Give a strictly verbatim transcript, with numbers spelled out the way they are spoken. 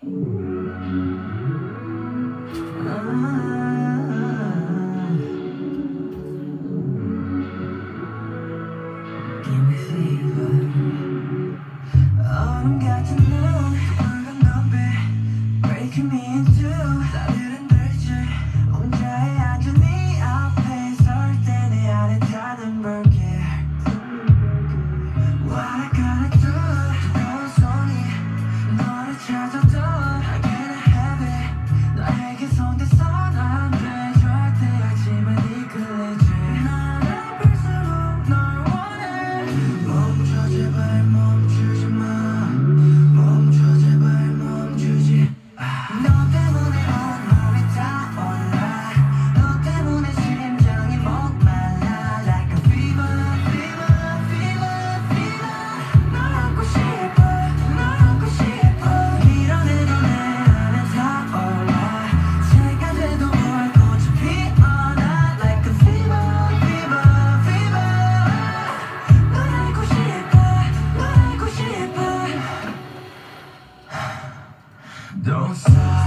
Give me fever. 얼음 같은 눈, 붉은 눈빛 breaking me into. 나들은 들지 혼자의 앉은 네 앞에 설 때 내 안에 타는 불길. What I gotta do, 뜨거운 손이 너를 찾아도 I can't have it. 너에게 손대선 안 돼 절대. 하지만 이끌리지. 난 아플수록 널 원해. 멈춰 제발 멈추지 마. 멈춰 제발 멈추지 마. 너 때문에 온몸이 타올라. 너 때문에 심장이 목말라. Like a fever, fever, fever, fever. 널 안고 싶어, 널 안고 싶어. 밀어내도 내 안에 타올라. 새가 돼도 뭘 꽃이 피어나. Like a fever, fever, fever. 널 안고 싶어, 널 안고 싶어. Don't stop.